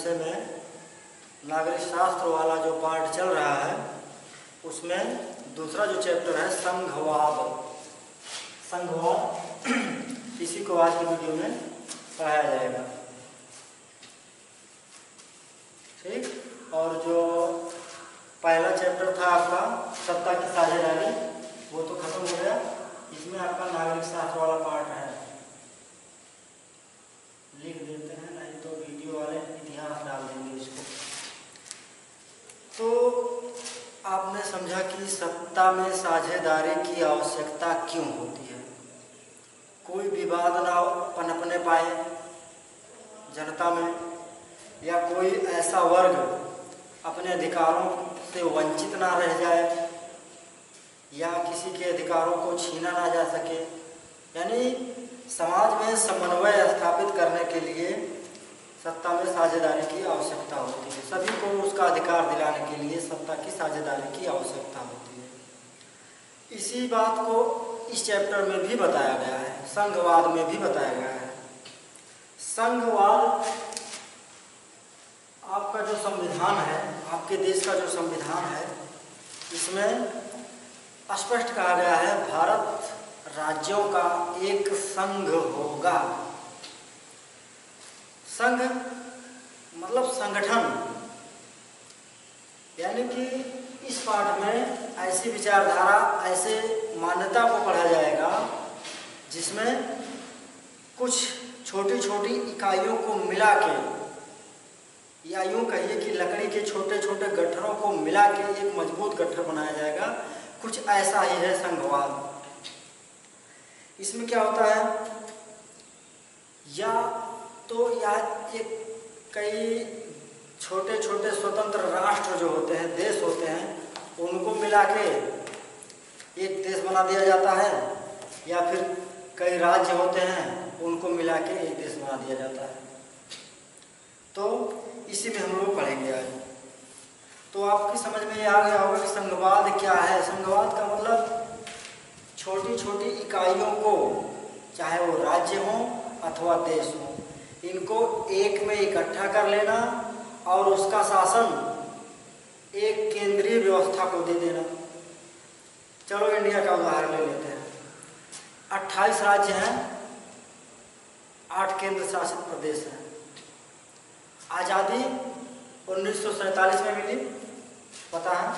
विषय में नागरिक शास्त्र वाला जो पार्ट चल रहा है उसमें दूसरा जो चैप्टर है संघवाद। संघवाद इसी को आज की वीडियो में पढ़ाया जाएगा। ठीक, और जो पहला चैप्टर था आपका सत्ता की साझेदारी वो तो खत्म हो गया। इसमें आपका नागरिक शास्त्र वाला पार्ट है, लिख देते हैं, नहीं तो वीडियो वाले इतिहास डाल देंगे इसको। तो आपने समझा कि सत्ता में साझेदारी की आवश्यकता क्यों होती है। कोई विवाद ना पनपने पाए जनता में, या कोई ऐसा वर्ग अपने अधिकारों से वंचित ना रह जाए, या किसी के अधिकारों को छीना ना जा सके। यानी समाज में समन्वय स्थापित करने के लिए सत्ता में साझेदारी की आवश्यकता होती है। सभी को उसका अधिकार दिलाने के लिए सत्ता की साझेदारी की आवश्यकता होती है। इसी बात को इस चैप्टर में भी बताया गया है, संघवाद में भी बताया गया है। संघवाद आपका जो संविधान है, आपके देश का जो संविधान है, इसमें स्पष्ट कहा गया है भारत राज्यों का एक संघ होगा। संघ मतलब संगठन, यानी कि इस पाठ में ऐसी विचारधारा, ऐसे मान्यता को पढ़ा जाएगा जिसमें कुछ छोटी छोटी इकाइयों को मिला के, या यूँ कहिए कि लकड़ी के छोटे छोटे गट्ठरों को मिला के एक मजबूत गट्ठर बनाया जाएगा। कुछ ऐसा ही है संघवाद। इसमें क्या होता है, या तो या एक कई छोटे छोटे स्वतंत्र राष्ट्र जो होते हैं, देश होते हैं, उनको मिला के एक देश बना दिया जाता है, या फिर कई राज्य होते हैं उनको मिला के एक देश बना दिया जाता है। तो इसी में हम लोग पढ़ेंगे आज। तो आपकी समझ में ये आ गया होगा कि संघवाद क्या है। संघवाद का मतलब छोटी छोटी इकाइयों को, चाहे वो राज्य हो अथवा देश हो, इनको एक में इकट्ठा कर लेना और उसका शासन एक केंद्रीय व्यवस्था को दे देना। चलो इंडिया का उदाहरण ले लेते हैं। 28 राज्य हैं, 8 केंद्र शासित प्रदेश हैं। आज़ादी 1947 में मिली, पता है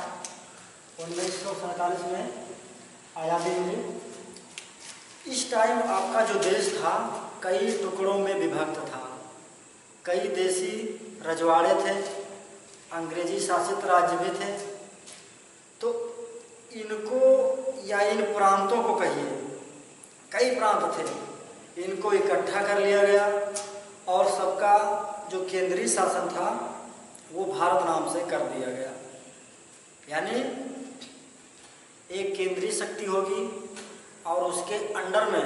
1947 में आज़ादी मिली। इस टाइम आपका जो देश था कई टुकड़ों में विभक्त था। कई देसी रजवाड़े थे, अंग्रेजी शासित राज्य भी थे। तो इनको, या इन प्रांतों को कहिए, कई प्रांत थे, इनको इकट्ठा कर लिया गया और सबका जो केंद्रीय शासन था वो भारत नाम से कर दिया गया। यानी एक केंद्रीय शक्ति होगी और उसके अंडर में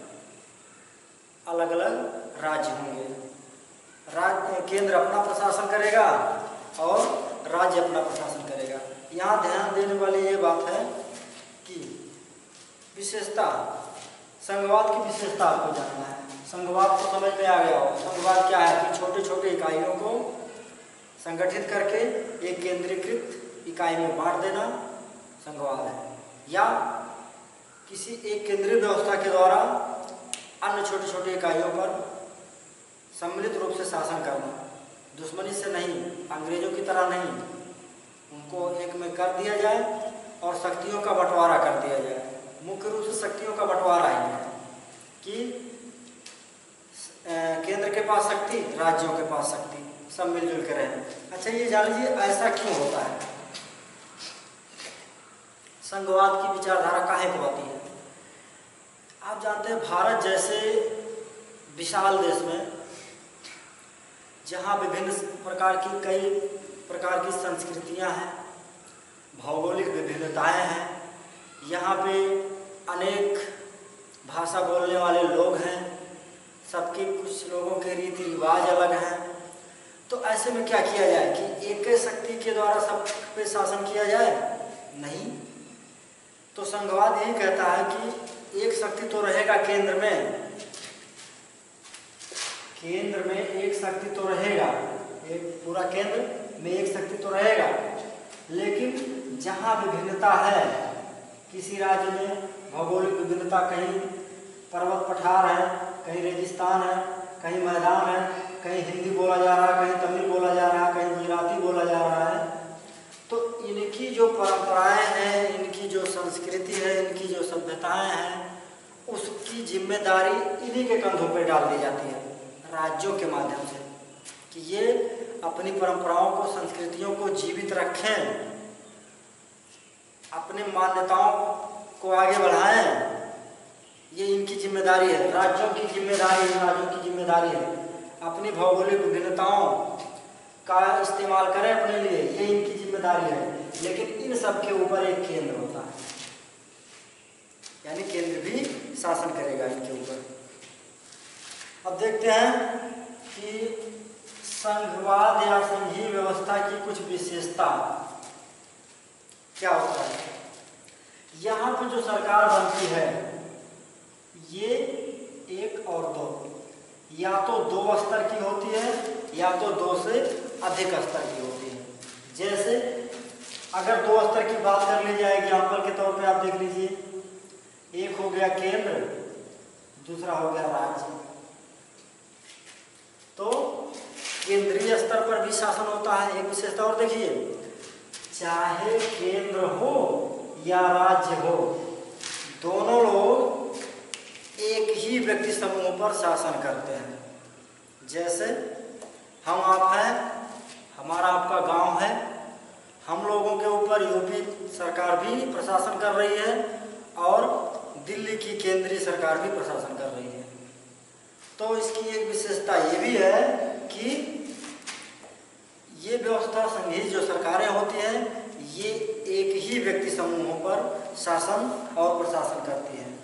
अलग अलग राज्य होंगे। केंद्र अपना प्रशासन करेगा और राज्य अपना प्रशासन करेगा। यहाँ ध्यान देने वाली ये बात है कि विशेषता, संघवाद की विशेषता आपको जानना है। संघवाद को समझ में आ गया हो। संघवाद क्या है कि छोटे छोटे इकाइयों को संगठित करके एक केंद्रीकृत इकाई में बांट देना संघवाद है, या किसी एक केंद्रीय व्यवस्था के द्वारा अन्य छोटी छोटी इकाइयों पर सम्मिलित रूप से शासन करना। दुश्मनी से नहीं, अंग्रेजों की तरह नहीं, उनको एक में कर दिया जाए और शक्तियों का बंटवारा कर दिया जाए। मुख्य रूप से शक्तियों का बंटवारा ही है कि केंद्र के पास शक्ति, राज्यों के पास शक्ति, सब मिलजुल के रहें। अच्छा, ये जान लीजिए ऐसा क्यों होता है, संघवाद की विचारधारा काहे को आती है। आप जानते हैं भारत जैसे विशाल देश में, जहाँ विभिन्न प्रकार की, कई प्रकार की संस्कृतियाँ हैं, भौगोलिक विभिन्नताएं हैं, यहाँ पे अनेक भाषा बोलने वाले लोग हैं, सबके कुछ लोगों के रीति रिवाज अलग हैं। तो ऐसे में क्या किया जाए कि एक शक्ति के द्वारा सब पे शासन किया जाए? नहीं। तो संघवाद यही कहता है कि एक शक्ति तो रहेगा केंद्र में, केंद्र में एक शक्ति तो रहेगा, एक पूरा केंद्र में एक शक्ति तो रहेगा, लेकिन जहाँ विभिन्नता है किसी राज्य में, भौगोलिक विभिन्नता, कहीं पर्वत पठार है, कहीं रेगिस्तान है, कहीं मैदान है, कहीं हिंदी बोला जा रहा है, कहीं तमिल बोला जा रहा है, कहीं गुजराती बोला जा रहा है, तो इनकी जो परंपराएं हैं, इनकी जो संस्कृति है, इनकी जो सभ्यताएं हैं, उसकी जिम्मेदारी इन्हीं के कंधों पर डाल दी जाती है राज्यों के माध्यम से, कि ये अपनी परंपराओं को, संस्कृतियों को जीवित रखें, अपनी मान्यताओं को आगे बढ़ाएं। ये इनकी जिम्मेदारी है, राज्यों की जिम्मेदारी है, राज्यों की जिम्मेदारी है। अपनी भौगोलिक विभिन्नताओं का इस्तेमाल करें अपने लिए, ये इनकी जिम्मेदारी है। लेकिन इन सब के ऊपर एक केंद्र होता है, यानी केंद्र भी शासन करेगा इनके ऊपर। अब देखते हैं कि संघवाद या संघीय व्यवस्था की कुछ विशेषता क्या होता है। यहाँ पर जो सरकार बनती है ये एक और दो, या तो दो स्तर की होती है या तो दो से अधिक स्तर की होती है। जैसे अगर दो स्तर की बात कर ली जाए, एग्जाम्पल के तौर पे आप देख लीजिए, एक हो गया केंद्र, दूसरा हो गया राज्य। तो केंद्रीय स्तर पर भी शासन होता है। एक विशेषता और देखिए, चाहे केंद्र हो या राज्य हो, दोनों लोग एक ही व्यक्ति समूह पर शासन करते हैं। जैसे हम आप हैं, हमारा आपका गांव है, हम लोगों के ऊपर यूपी सरकार भी प्रशासन कर रही है और दिल्ली की केंद्रीय सरकार भी प्रशासन कर रही है। तो इसकी एक विशेषता ये भी है कि ये व्यवस्था, संघीय जो सरकारें होती हैं, ये एक ही व्यक्ति समूहों पर शासन और प्रशासन करती हैं।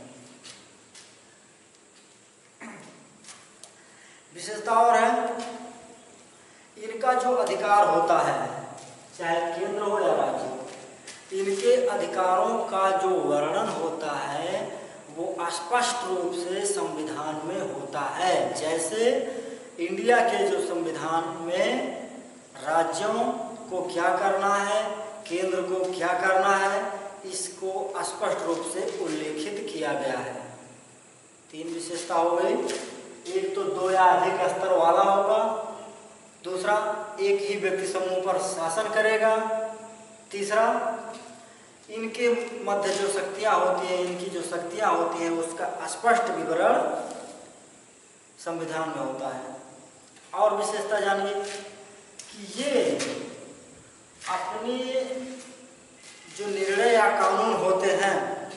विशेषता और है, इनका जो अधिकार होता है, चाहे केंद्र हो या राज्य हो, इनके अधिकारों का जो वर्णन होता है वो स्पष्ट रूप से संविधान में होता है। जैसे इंडिया के जो संविधान में राज्यों को क्या करना है, केंद्र को क्या करना है, इसको स्पष्ट रूप से उल्लेखित किया गया है। तीन विशेषता हो गई, एक तो दो या अधिक स्तर वाला होगा, दूसरा एक ही व्यक्ति समूह पर शासन करेगा, तीसरा इनके मध्य जो शक्तियां होती हैं, इनकी जो शक्तियां होती हैं उसका स्पष्ट विवरण संविधान में होता है। और विशेषता जानिए कि ये अपने जो निर्णय या कानून होते हैं,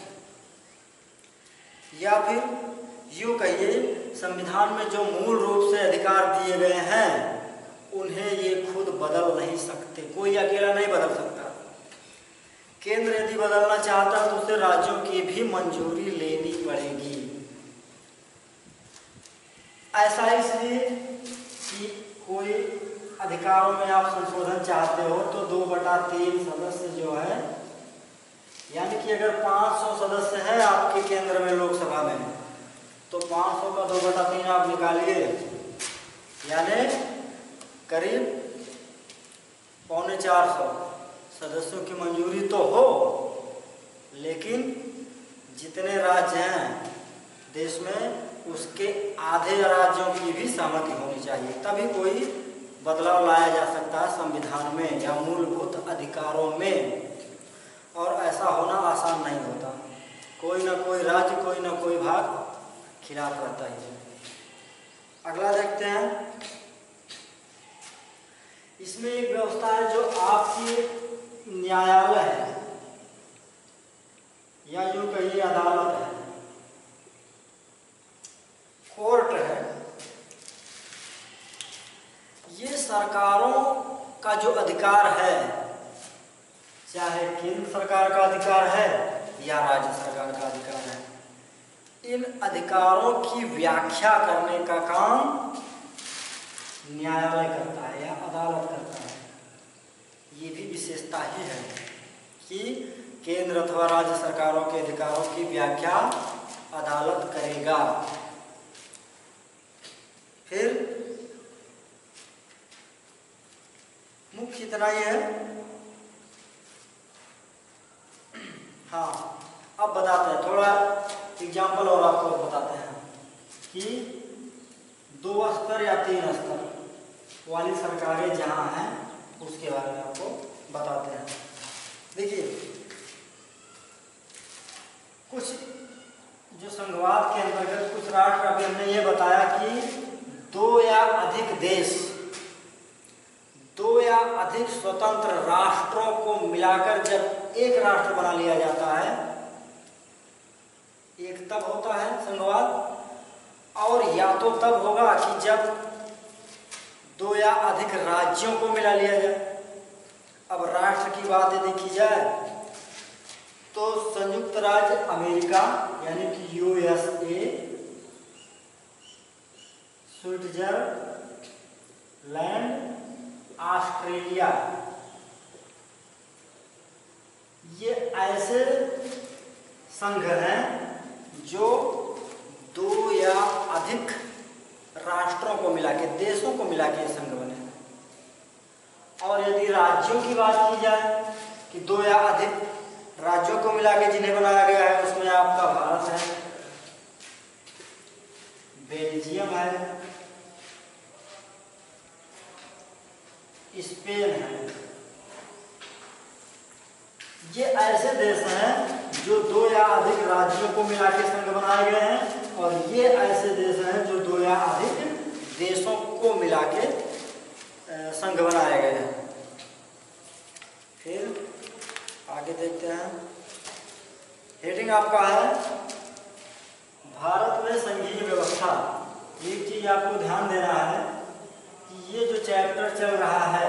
या फिर यूँ कहिए संविधान में जो मूल रूप से अधिकार दिए गए हैं, उन्हें ये खुद बदल नहीं सकते, कोई अकेला नहीं बदल सकता। केंद्र यदि बदलना चाहता है तो उसे राज्यों की भी मंजूरी लेनी पड़ेगी। ऐसा इसलिए कि कोई अधिकारों में आप संशोधन चाहते हो तो 2/3 सदस्य जो है, यानी कि अगर 500 सदस्य हैं आपके केंद्र में, लोकसभा में, तो 500 का 2/3 आप निकालिए, यानी करीब 325 सदस्यों की मंजूरी तो हो, लेकिन जितने राज्य हैं देश में उसके आधे राज्यों की भी सहमति होनी चाहिए, तभी कोई बदलाव लाया जा सकता है संविधान में या मूलभूत अधिकारों में। और ऐसा होना आसान नहीं होता, कोई ना कोई राज्य, कोई ना कोई भाग खिलाफ रहता है। अगला देखते हैं, इसमें एक व्यवस्था है जो आपकी न्यायालय है, या यूं कहिए अदालत है, कोर्ट है। ये सरकारों का जो अधिकार है, चाहे केंद्र सरकार का अधिकार है या राज्य सरकार का अधिकार है, इन अधिकारों की व्याख्या करने का काम न्यायालय करता है या अदालत करता है। ये भी विशेषता ही है कि केंद्र अथवा राज्य सरकारों के अधिकारों की व्याख्या अदालत करेगा। फिर मुख्य इतना ही है। हाँ, अब बताते हैं थोड़ा एग्जाम्पल और आपको बताते हैं कि 2 स्तर या 3 स्तर वाली सरकारें जहाँ हैं उसके बारे में आपको बताते हैं। देखिए, कुछ जो संघवाद के अंतर्गत कुछ राष्ट्र, अभी हमने ये बताया कि 2 या अधिक देश, 2 या अधिक स्वतंत्र राष्ट्रों को मिलाकर जब एक राष्ट्र बना लिया जाता है, एक तब होता है संघवाद, और या तो तब होगा कि जब 2 या अधिक राज्यों को मिला लिया जाए। अब राष्ट्र की बात यदि की जाए तो संयुक्त राज्य अमेरिका यानी कि यूएसए, स्विट्जरलैंड, ऑस्ट्रेलिया, ये ऐसे संघ हैं जो 2 या अधिक राष्ट्रों को मिला के, देशों को मिला के संघ बने। और यदि राज्यों की बात की जाए कि 2 या अधिक राज्यों को मिला के जिन्हें बनाया गया है, उसमें आपका भारत है, बेल्जियम है, स्पेन है। ये ऐसे देश हैं जो 2 या अधिक राज्यों को मिला के संघ बनाए गए हैं, और ये ऐसे देश हैं जो 2 या अधिक देशों को मिला के संघ बनाए गए हैं। फिर आगे देखते हैं, हेडिंग आपका है भारत में संघीय व्यवस्था। एक चीज आपको ध्यान देना है कि ये जो चैप्टर चल रहा है,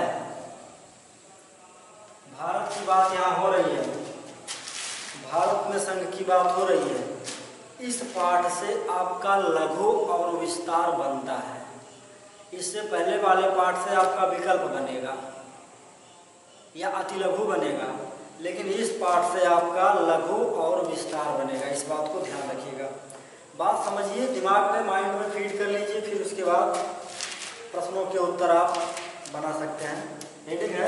भारत की बात यहाँ हो रही है, भारत में संघ की बात हो रही है, इस पाठ से आपका लघु और विस्तार बनता है। इससे पहले वाले पाठ से आपका विकल्प बनेगा या अति लघु बनेगा, लेकिन इस पाठ से आपका लघु और विस्तार बनेगा। इस बात को ध्यान रखिएगा। बात समझिए, दिमाग में, माइंड में फीड कर लीजिए, फिर उसके बाद प्रश्नों के उत्तर आप बना सकते हैं। हेडिंग है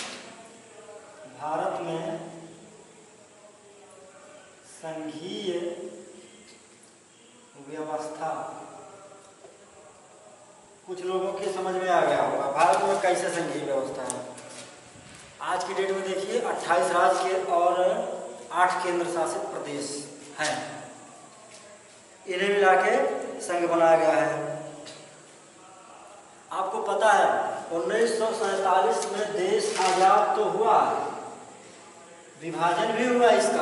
भारत में संघीय व्यवस्था। कुछ लोगों के समझ में आ गया होगा भारत में कैसे संघीय व्यवस्था है। आज की डेट में देखिए 28 राज्य के और 8 केंद्र शासित प्रदेश हैं, इन्हें मिला के संघ बनाया गया है। आपको पता है 1947 में देश आजाद तो हुआ, विभाजन भी हुआ इसका,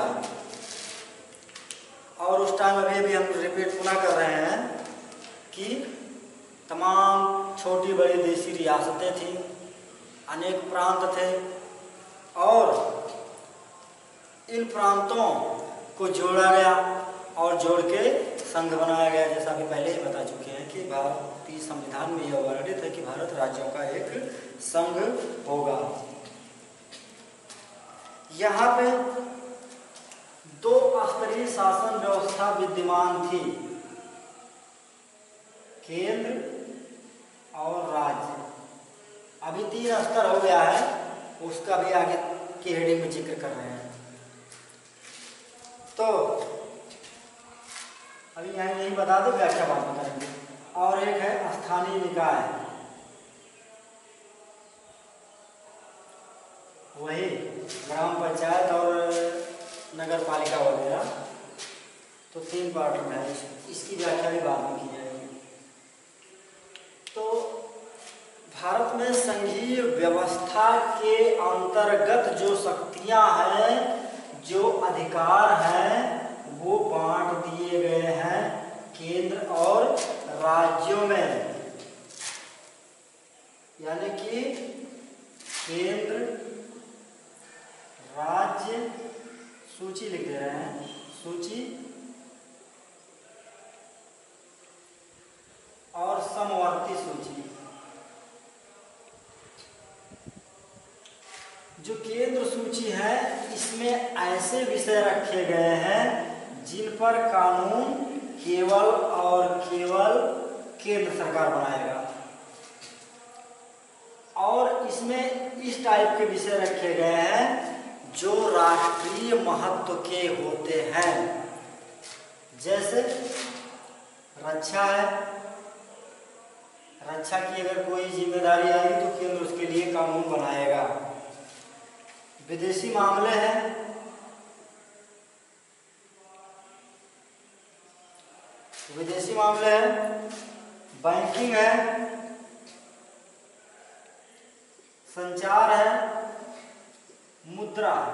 और उस टाइम अभी हम रिपीट पुनः कर रहे हैं कि तमाम छोटी बड़ी देशी रियासतें थीं, अनेक प्रांत थे, और इन प्रांतों को जोड़ा गया और जोड़ के संघ बनाया गया। जैसा कि पहले ही बता चुके हैं कि भारतीय संविधान में यह वर्णित है कि भारत राज्यों का एक संघ होगा। यहाँ पे 2 स्तरीय शासन व्यवस्था विद्यमान थी, केंद्र और राज्य। अभी 3 स्तर हो गया है, उसका भी आगे की हेडिंग में जिक्र कर रहे हैं। तो अभी यहाँ यही बता दो, व्याख्या बाद में करेंगे। और एक है स्थानीय निकाय, वही ग्राम पंचायत और नगर पालिका वगैरह। तो 3 पार्ट में है, इसकी व्याख्या भी बाद में की जाएगी। तो भारत में संघीय व्यवस्था के अंतर्गत जो शक्तियां हैं, जो अधिकार हैं, वो बांट दिए गए हैं केंद्र और राज्यों में। यानी कि केंद्र, राज्य, सूची लिख दे रहे हैं, सूची, और समवर्ती सूची। जो केंद्र सूची है, इसमें ऐसे विषय रखे गए हैं जिन पर कानून केवल और केवल केंद्र सरकार बनाएगा, और इसमें इस टाइप के विषय रखे गए हैं जो राष्ट्रीय महत्व के होते हैं, जैसे रक्षा है। रक्षा की अगर कोई जिम्मेदारी आएगी तो केंद्र उसके लिए कानून बनाएगा। विदेशी मामले हैं, विदेशी मामले हैं, बैंकिंग है, संचार है, मुद्रा,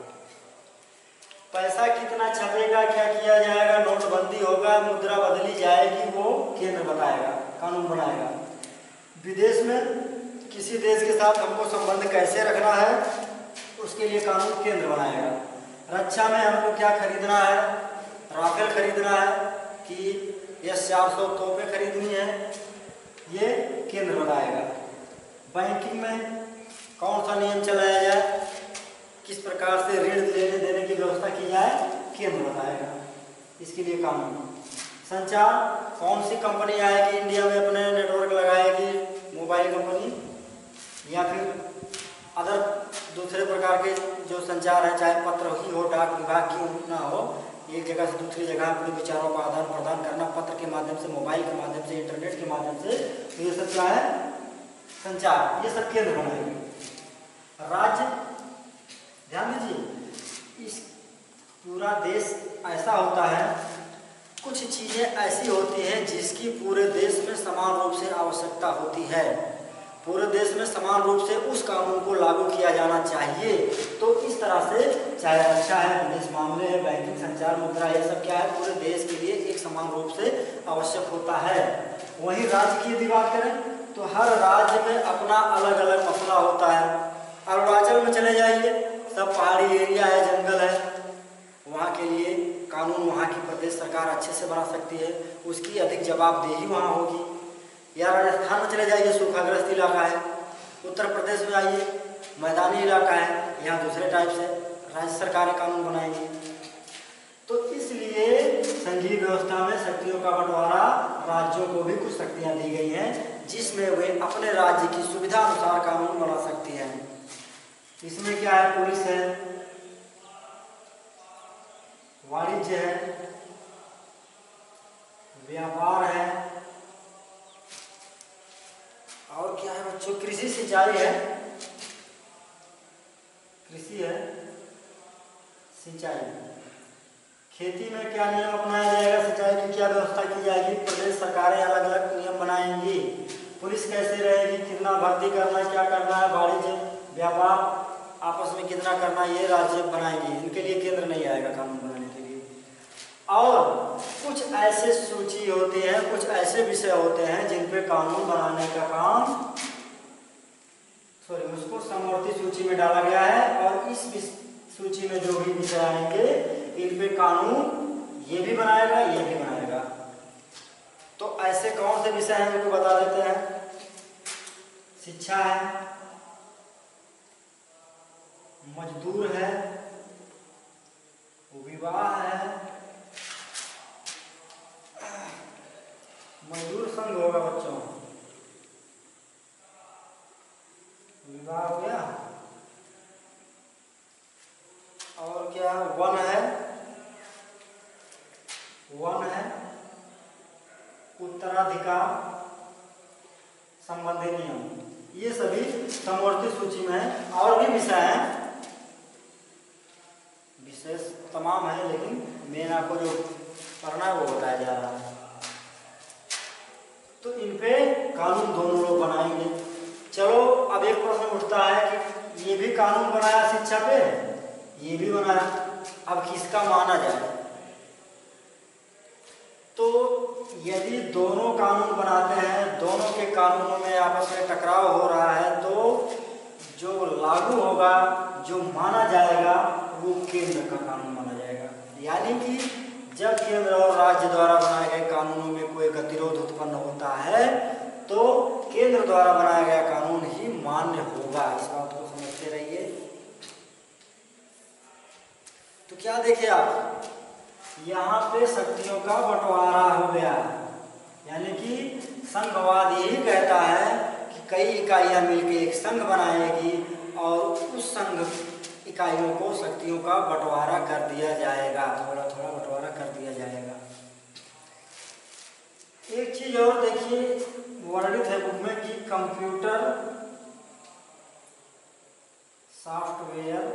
पैसा कितना छपेगा, क्या किया जाएगा, नोटबंदी होगा, मुद्रा बदली जाएगी, वो केंद्र बताएगा, कानून बनाएगा। विदेश में किसी देश के साथ हमको संबंध कैसे रखना है उसके लिए कानून केंद्र बनाएगा। रक्षा में हमको क्या खरीदना है, राफेल खरीदना है कि S-400 तोपें खरीदनी है, ये केंद्र बताएगा। बैंकिंग में कौन सा नियम चलाया जाए, किस प्रकार से ऋण लेने देने की व्यवस्था की जाए, केंद्र बताएगा, इसके लिए कानून। संचार, कौन सी कंपनी आएगी इंडिया में अपने नेटवर्क लगाएगी, मोबाइल कंपनी या फिर अदर दूसरे प्रकार के जो संचार है, चाहे पत्र ही हो, डाक विभाग की ना हो, एक जगह से दूसरी जगह अपने विचारों का आदान प्रदान करना पत्र के माध्यम से, मोबाइल के माध्यम से, इंटरनेट के माध्यम से, तो ये सब क्या है, संचार, ये सब केंद्र बनाएंगे। राज्य, ध्यान दीजिए, इस पूरा देश ऐसा होता है, कुछ चीजें ऐसी होती हैं जिसकी पूरे देश में समान रूप से आवश्यकता होती है, पूरे देश में समान रूप से उस कानून को लागू किया जाना चाहिए। तो इस तरह से चाहे रक्षा है, विदेश मामले है, बैंकिंग, संचार, मुद्रा, ये सब क्या है, पूरे देश के लिए एक समान रूप से आवश्यक होता है। वहीं राज्य की यदि बात करें तो हर राज्य में अपना अलग अलग मसला होता है। अरुणाचल में चले जाइए, सब पहाड़ी एरिया है, जंगल है, वहाँ के लिए कानून वहाँ की प्रदेश सरकार अच्छे से बना सकती है, उसकी अधिक जवाबदेही वहाँ होगी। या राजस्थान में चले जाइए, सूखाग्रस्त इलाका है। उत्तर प्रदेश में आइए, मैदानी इलाका है, यहाँ दूसरे टाइप से राज्य सरकारें कानून बनाएंगी। तो इसलिए संघीय व्यवस्था में शक्तियों का बंटवारा, राज्यों को भी कुछ शक्तियाँ दी गई हैं जिसमें वे अपने राज्य की सुविधा अनुसार कानून बना सकती हैं। इसमें क्या है, पुलिस है, वाणिज्य है, व्यापार है, और क्या है बच्चों, कृषि सिंचाई है, कृषि है, सिंचाई। खेती में क्या नियम अपनाया जाएगा, सिंचाई की क्या व्यवस्था की जाएगी, प्रदेश सरकारें अलग अलग नियम बनाएंगी। पुलिस कैसे रहेगी, कितना भर्ती करना है, क्या करना है, वाणिज्य व्यापार आपस में कितना करना, ये राज्य बनाएंगे, इनके लिए केंद्र नहीं आएगा कानून बनाने के लिए। और कुछ ऐसे सूची होती है, कुछ ऐसे विषय होते हैं जिन पे कानून बनाने का काम, उसको समवर्ती सूची में डाला गया है, और इस सूची में जो भी विषय आएंगे इन पे कानून ये भी बनाएगा, ये भी बनाएगा। तो ऐसे कौन से विषय हैं उनको बता देते हैं। शिक्षा है, मजदूर है, विवाह है, मजदूर संघ होगा बच्चों, विवाह हो गया, और क्या, वन है, वन है, उत्तराधिकार संबंधी नियम, ये सभी समवर्ती सूची में है। और भी विषय हैं, विशेष तमाम है, लेकिन मेन आपको जो पढ़ना है वो बताया जा रहा है। तो इन पे कानून दोनों लोग बनाएंगे। चलो अब एक प्रश्न उठता है कि ये भी कानून बनाया शिक्षा पे, ये भी बनाया, अब किसका माना जाए। तो यदि दोनों कानून बनाते हैं, दोनों के कानूनों में आपस में टकराव हो रहा है, तो जो लागू होगा, जो माना जाएगा, वो केंद्र का कानून माना जाएगा। यानी कि जब केंद्र और राज्य द्वारा बनाए गए कानूनों में कोई गतिरोध उत्पन्न होता है तो केंद्र द्वारा बनाया गया कानून ही मान्य होगा। इस बात को समझते रहिए। तो क्या देखिए आप, यहाँ पे शक्तियों का बंटवारा हो गया, यानी कि संघवाद यही कहता है कि कई इकाइयां मिलकर एक संघ बनाएगी और उस संघ इकाइयों को शक्तियों का बंटवारा कर दिया जाएगा, थोड़ा थोड़ा बंटवारा कर दिया जाएगा। एक चीज और देखिए, वर्णित है बुक में कि कंप्यूटर सॉफ्टवेयर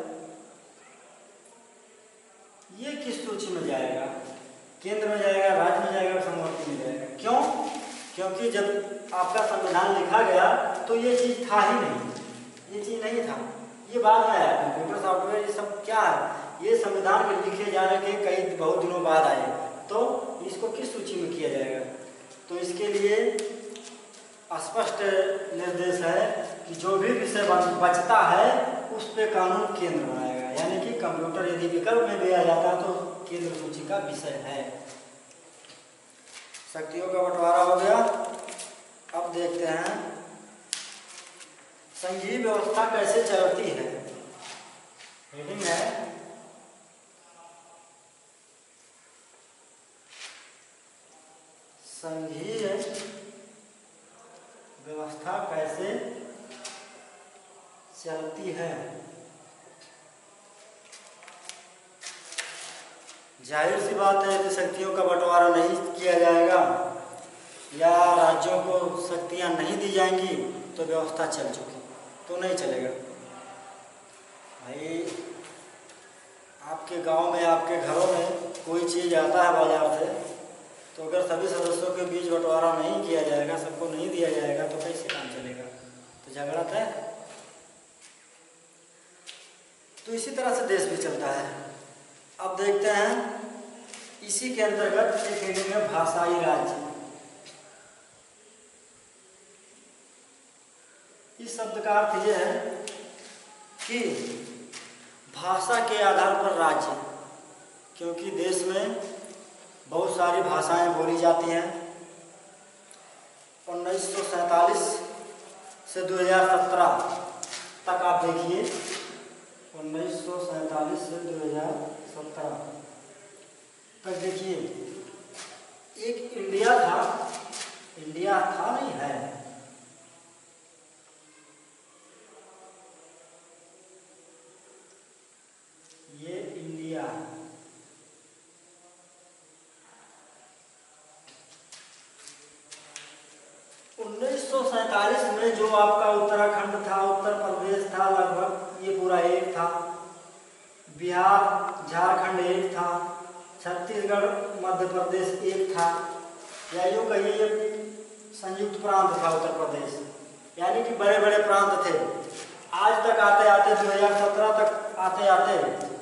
ये किस सूची में जाएगा? केंद्र में जाएगा, राज्य में जाएगा, समवर्ती में जाएगा? क्यों? क्योंकि जब आपका संविधान लिखा गया तो ये चीज था ही नहीं, ये चीज नहीं था, ये बाद में आया। कंप्यूटर सॉफ्टवेयर ये सब क्या है? ये संविधान के लिखे जाने के बहुत दिनों बाद आए, तो इसको किस सूची में किया जाएगा? तो इसके लिए स्पष्ट निर्देश है कि जो भी विषय बचता है उस पे कानून केंद्र बनाएगा, यानी कि कंप्यूटर यदि विकल्प में दिया जाता है तो केंद्र सूची का विषय है। शक्तियों का बंटवारा हो गया। अब देखते हैं संघीय व्यवस्था कैसे चलती है। हेडिंग है संघीय व्यवस्था कैसे चलती है। जाहिर सी बात है कि शक्तियों का बंटवारा नहीं किया जाएगा या राज्यों को शक्तियां नहीं दी जाएंगी तो व्यवस्था चल चुकी, तो नहीं चलेगा। भाई आपके गांव में, आपके घरों में कोई चीज़ आता है बाजार से, तो अगर सभी सदस्यों के बीच बंटवारा नहीं किया जाएगा, सबको नहीं दिया जाएगा, तो कैसे काम चलेगा? तो झगड़ा है। तो इसी तरह से देश भी चलता है। अब देखते हैं इसी के अंतर्गत एक हेडिंग है भाषाई राज्य। इस शब्द का अर्थ यह है कि भाषा के आधार पर राज्य, क्योंकि देश में बहुत सारी भाषाएं बोली जाती हैं। 1947 से 2017 तक आप देखिए, 1947 से 2017 तक देखिए, एक इंडिया था नहीं है, ये इंडिया है। में जो आपका उत्तराखंड था, उत्तर प्रदेश था, लगभग ये पूरा एक था, बिहार झारखंड एक था, छत्तीसगढ़ मध्य प्रदेश एक था, या यूँ कहिए ये संयुक्त प्रांत था उत्तर प्रदेश, यानी कि बड़े बड़े प्रांत थे। आज तक आते आते 2017 तक आते आते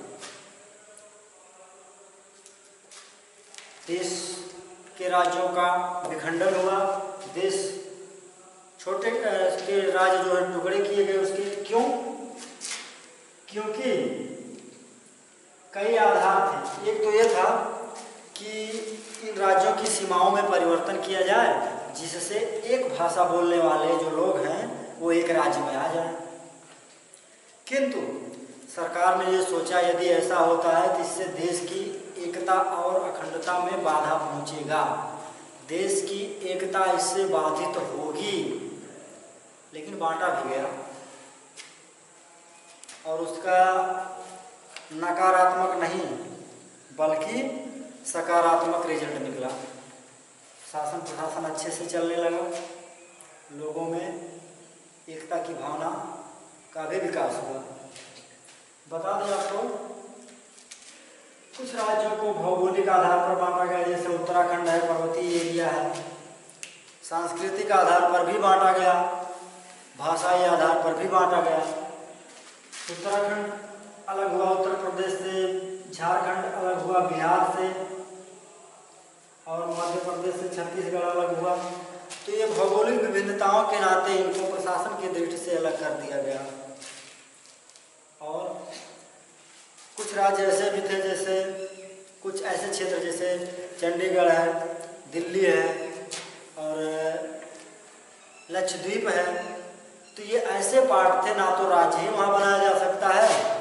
देश के राज्यों का विखंडन हुआ, देश छोटे के राज्य जो है टुकड़े किए गए उसके। क्यों? क्योंकि कई आधार थे। एक तो ये था कि इन राज्यों की सीमाओं में परिवर्तन किया जाए, जिससे एक भाषा बोलने वाले जो लोग हैं वो एक राज्य में आ जाए। किंतु सरकार ने ये सोचा यदि ऐसा होता है तो इससे देश की एकता और अखंडता में बाधा पहुंचेगा, देश की एकता इससे बाधित होगी। लेकिन बांटा भी गया और उसका नकारात्मक नहीं बल्कि सकारात्मक रिजल्ट निकला। शासन प्रशासन अच्छे से चलने लगा, लोगों में एकता की भावना का भी विकास हुआ। बता दें आपको, कुछ राज्यों को भौगोलिक आधार पर बांटा गया, जैसे उत्तराखंड है, पर्वतीय एरिया है। सांस्कृतिक आधार पर भी बांटा गया, भाषाई आधार पर भी बांटा गया। उत्तराखंड अलग हुआ उत्तर प्रदेश से, झारखंड अलग हुआ बिहार से, और मध्य प्रदेश से छत्तीसगढ़ अलग हुआ। तो ये भौगोलिक विभिन्नताओं के नाते इनको प्रशासन की दृष्टि से अलग कर दिया गया। और कुछ राज्य ऐसे भी थे, जैसे कुछ ऐसे क्षेत्र जैसे चंडीगढ़ है, दिल्ली है और लक्षद्वीप है, तो ये ऐसे पार्ट थे, ना तो राज्य ही वहाँ बनाया जा सकता है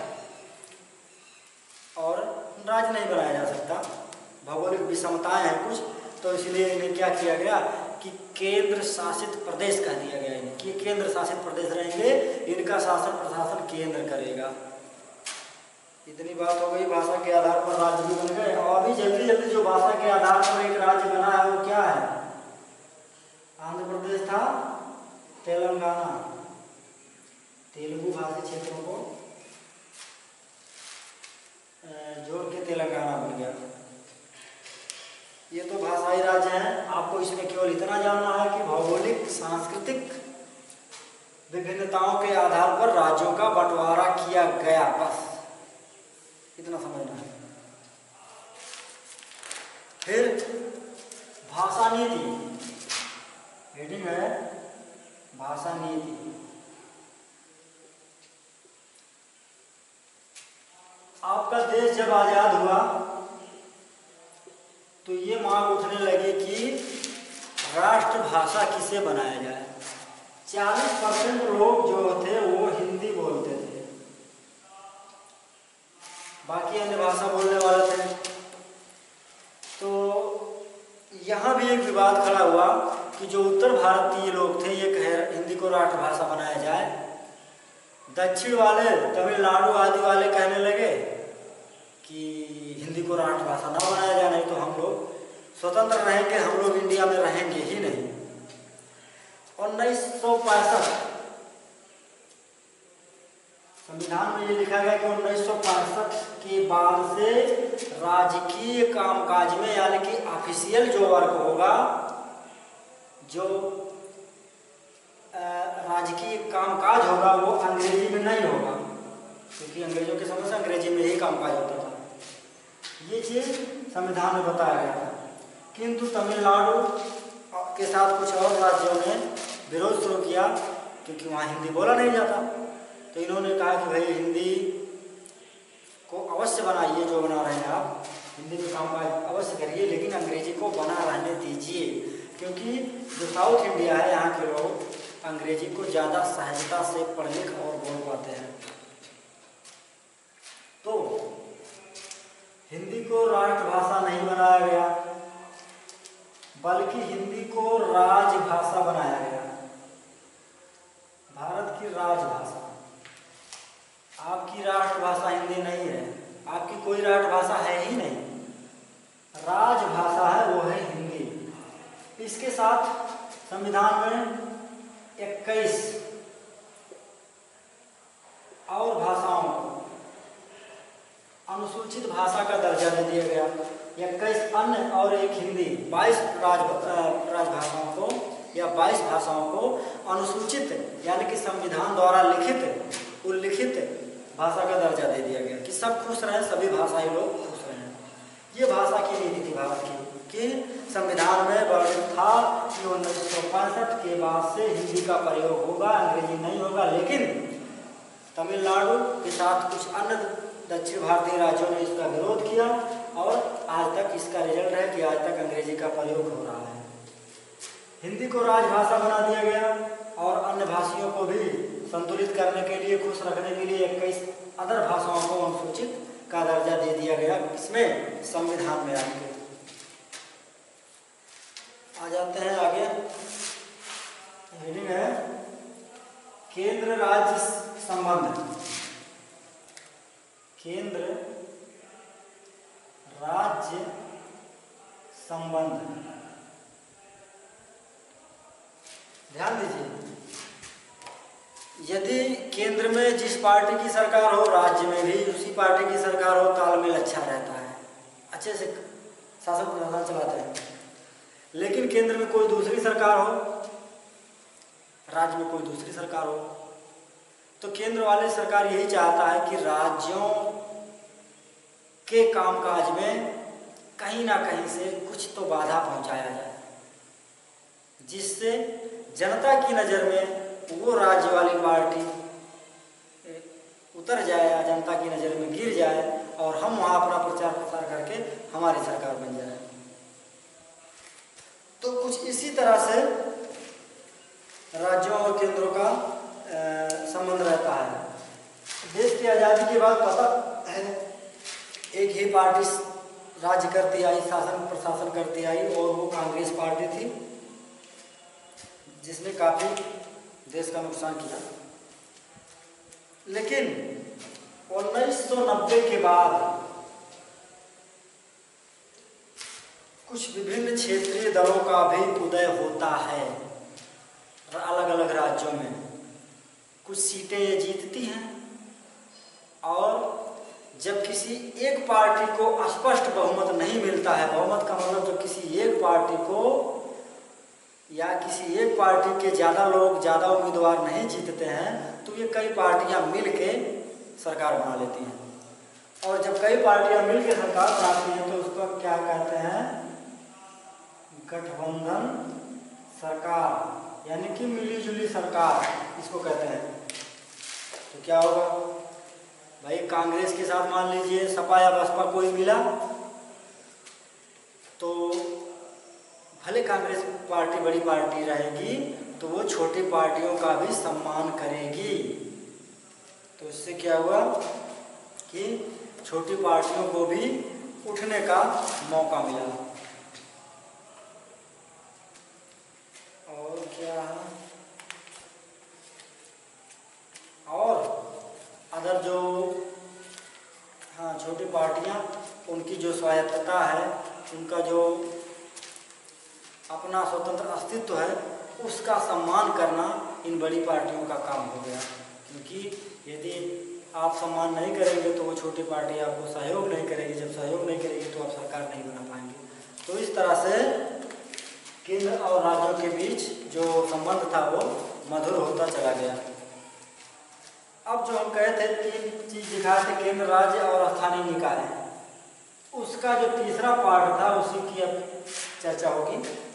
और राज्य नहीं बनाया जा सकता, भौगोलिक विषमताएं हैं कुछ। तो इसलिए इन्हें क्या किया गया कि केंद्र शासित प्रदेश कह दिया गया है कि केंद्र शासित प्रदेश रहेंगे, इनका शासन प्रशासन केंद्र करेगा। इतनी बात हो गई, भाषा के आधार पर राज्य भी बन गए। और अभी जल्दी जल्दी जो भाषा के आधार पर एक राज्य बना है वो क्या है? आंध्र प्रदेश था, तेलंगाना, तेलुगु भाषी क्षेत्रों को जोड़ के तेलंगाना बन गया। ये तो भाषाई राज्य हैं। आपको इसमें केवल इतना जानना है कि भौगोलिक सांस्कृतिक विभिन्नताओं के आधार पर राज्यों का बंटवारा किया गया, बस इतना समझना है। फिर भाषा नीति, हेडिंग है भाषा नीति। आपका देश जब आजाद हुआ तो ये मांग उठने लगी कि राष्ट्रभाषा किसे बनाया जाए। 40% लोग जो थे वो हिंदी बोलते थे, बाकी अन्य भाषा बोलने वाले थे। तो यहाँ भी एक विवाद खड़ा हुआ कि जो उत्तर भारतीय लोग थे ये कहे हिंदी को राष्ट्रभाषा बनाया जाए, दक्षिण वाले तमिलनाडु आदि वाले कहने लगे कि हिंदी को राष्ट्रभाषा ना बनाया जाए, नहीं तो हम लोग स्वतंत्र रहेंगे, हम लोग इंडिया में रहेंगे ही नहीं। 1965 संविधान में ये लिखा गया कि 1965 के बाद से राजकीय कामकाज में, यानी कि ऑफिशियल जो वर्क होगा, जो राजकीय कामकाज होगा वो अंग्रेजी में नहीं होगा, क्योंकि अंग्रेजों के समय से अंग्रेजी में ही कामकाज होता था। ये चीज संविधान में बताया गया था। किंतु तमिलनाडु के साथ कुछ और राज्यों ने विरोध शुरू किया, क्योंकि वहाँ हिंदी बोला नहीं जाता। तो इन्होंने कहा कि भाई हिंदी को अवश्य बनाइए, जो बना रहे हैं आप हिंदी में कामकाज अवश्य करिए, लेकिन अंग्रेजी को बना रहने दीजिए, क्योंकि जो साउथ इंडिया है यहाँ के लोग अंग्रेजी को ज़्यादा सहजता से पढ़ लिख और बोल पाते हैं। तो हिंदी को राष्ट्रभाषा नहीं बनाया गया, बल्कि हिंदी को राजभाषा बनाया गया। भारत की राजभाषा। आपकी राष्ट्रभाषा हिंदी नहीं है, आपकी कोई राष्ट्रभाषा है ही नहीं, राजभाषा है वो है हिंदी। इसके साथ संविधान में 21 और भाषाओं को अनुसूचित भाषा का दर्जा दे दिया गया। 21 अन्य और एक हिंदी, 22 राजभाषाओं को या 22 भाषाओं को अनुसूचित यानी कि संविधान द्वारा लिखित उल्लिखित भाषा का दर्जा दे दिया गया कि सब खुश रहें, सभी भाषाई लोग खुश रहें। ये भाषा की नीति थी भारत की कि संविधान में वर्णित था कि 1965 के बाद से हिंदी का प्रयोग होगा, अंग्रेजी नहीं होगा। लेकिन तमिलनाडु के साथ कुछ अन्य दक्षिण भारतीय राज्यों ने इसका विरोध किया और आज तक इसका रिजल्ट है कि आज तक अंग्रेजी का प्रयोग हो रहा है। हिंदी को राजभाषा बना दिया गया और अन्य भाषियों को भी संतुलित करने के लिए, खुश रखने के लिए 21 अदर भाषाओं को अनुसूचित का दर्जा दे दिया गया। इसमें संविधान में आएंगे। आ जाते हैं आगे। हेडिंग है केंद्र राज्य संबंध। केंद्र राज्य संबंध। ध्यान दीजिए, यदि केंद्र में जिस पार्टी की सरकार हो, राज्य में भी उसी पार्टी की सरकार हो, तालमेल अच्छा रहता है, अच्छे से शासन प्रशासन चलाते हैं। लेकिन केंद्र में कोई दूसरी सरकार हो, राज्य में कोई दूसरी सरकार हो, तो केंद्र वाली सरकार यही चाहता है कि राज्यों के कामकाज में कहीं ना कहीं से कुछ तो बाधा पहुंचाया जाए, जिससे जनता की नज़र में वो राज्य वाली पार्टी उतर जाए या जनता की नज़र में गिर जाए और हम वहाँ अपना प्रचार प्रसार करके हमारी सरकार बन जाए। तो कुछ इसी तरह से राज्यों और केंद्रों का संबंध रहता है। देश की आज़ादी के बाद पता है एक ही पार्टी राज्य करती आई, शासन प्रशासन करती आई, और वो कांग्रेस पार्टी थी। जिसने काफ़ी देश का नुकसान किया। लेकिन 1990 के बाद कुछ विभिन्न क्षेत्रीय दलों का भी उदय होता है अलग अलग राज्यों में। कुछ सीटें ये जीतती हैं और जब किसी एक पार्टी को स्पष्ट बहुमत नहीं मिलता है, बहुमत का मतलब जब किसी एक पार्टी को या किसी एक पार्टी के ज़्यादा लोग, ज़्यादा उम्मीदवार नहीं जीतते हैं, तो ये कई पार्टियां मिल के सरकार बना लेती हैं। और जब कई पार्टियां मिल के सरकार बनाती हैं तो उसको क्या कहते हैं? गठबंधन सरकार, यानी कि मिली-जुली सरकार इसको कहते हैं। तो क्या होगा भाई, कांग्रेस के साथ मान लीजिए सपा या बसपा कोई मिला तो भले कांग्रेस पार्टी बड़ी पार्टी रहेगी तो वो छोटी पार्टियों का भी सम्मान करेगी। तो इससे क्या हुआ कि छोटी पार्टियों को भी उठने का मौका मिला। और क्या है, और अगर जो छोटी पार्टियां, उनकी जो स्वायत्तता है, उनका जो अपना स्वतंत्र अस्तित्व है, उसका सम्मान करना इन बड़ी पार्टियों का काम हो गया। क्योंकि यदि आप सम्मान नहीं करेंगे तो वो छोटी पार्टी आपको सहयोग नहीं करेगी, जब सहयोग नहीं करेगी तो आप सरकार नहीं बना पाएंगे। तो इस तरह से केंद्र और राज्यों के बीच जो संबंध था वो मधुर होता चला गया। अब जो हम कहे थे 3 चीज दिखाए थे, केंद्र, राज्य और स्थानीय निकाय, उसका जो तीसरा पार्ट था उसी की अब चर्चा होगी।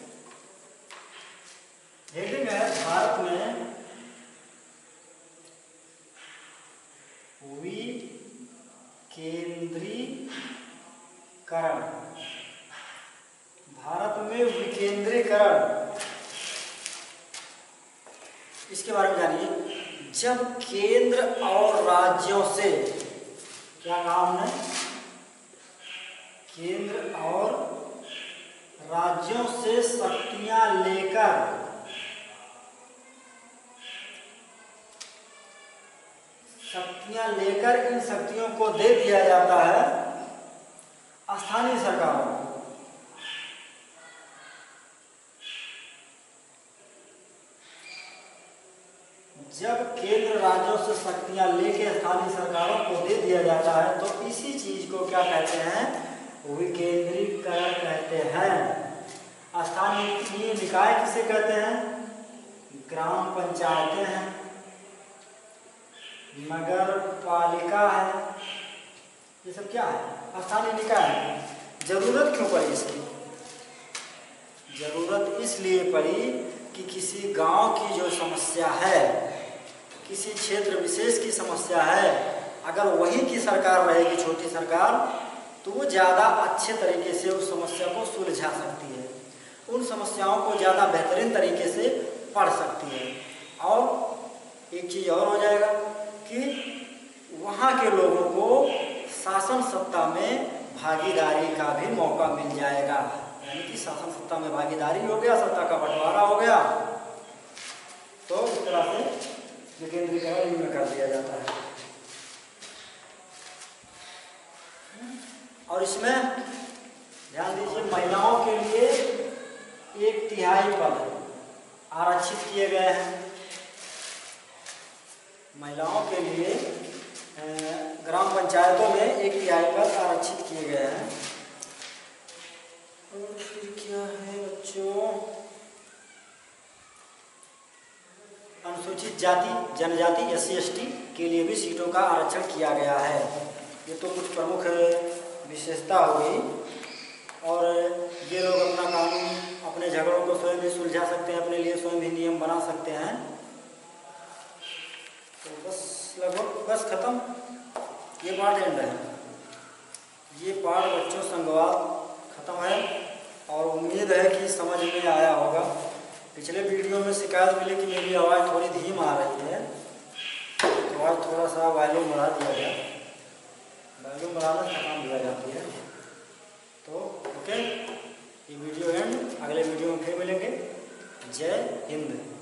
हेडिंग है भारत में विकेंद्रीकरण। भारत में विकेंद्रीकरण, इसके बारे में जानिए। जब केंद्र और राज्यों से, क्या कहा हमने? केंद्र और राज्यों से शक्तियां लेकर इन शक्तियों को दे दिया जाता है स्थानीय सरकारों को। जब केंद्र राज्यों से शक्तियां लेके स्थानीय सरकारों को दे दिया जाता है तो इसी चीज को क्या कहते हैं? विकेंद्रीकरण कहते हैं। स्थानीय निकाय किसे कहते हैं? ग्राम पंचायतें हैं, नगर पालिका है, ये सब क्या है? स्थानीय निकाय है। जरूरत क्यों पड़ी इसकी? जरूरत इसलिए पड़ी कि किसी गांव की जो समस्या है, किसी क्षेत्र विशेष की समस्या है, अगर वहीं की सरकार रहेगी, छोटी सरकार, तो वो ज़्यादा अच्छे तरीके से उस समस्या को सुलझा सकती है, उन समस्याओं को ज़्यादा बेहतरीन तरीके से पढ़ सकती है। और एक चीज़ और हो जाएगा कि वहाँ के लोगों को शासन सत्ता में भागीदारी का भी मौका मिल जाएगा। यानी कि शासन सत्ता में भागीदारी हो गया, सत्ता का बंटवारा हो गया। तो इस तरह से विकेंद्रीकरण में कर दिया जाता है। और इसमें ध्यान दीजिए, महिलाओं के लिए 1/3 पद आरक्षित किए गए हैं। महिलाओं के लिए ग्राम पंचायतों में 1/3 पद आरक्षित किए गए हैं। और फिर क्या है बच्चों? अनुसूचित जाति जनजाति SC/ST के लिए भी सीटों का आरक्षण किया गया है। ये तो कुछ प्रमुख विशेषता होगी। और ये लोग अपना कानून, अपने झगड़ों को स्वयं भी सुलझा सकते हैं, अपने लिए स्वयं ही नियम बना सकते हैं। तो बस लगभग बस खत्म, ये पार्ट एंड है। ये पार्ट बच्चों संगवाद खत्म है और उम्मीद है कि समझ में आया होगा। पिछले वीडियो में शिकायत मिली कि मेरी आवाज़ थोड़ी धीम आ रही है, तो आज थोड़ा सा वॉल्यूम बढ़ा दिया गया। वॉल्यूम बढ़ाने से थकान भी आ जाती है। तो ओके, ये वीडियो एंड, अगले वीडियो में फिर मिलेंगे। जय हिंद।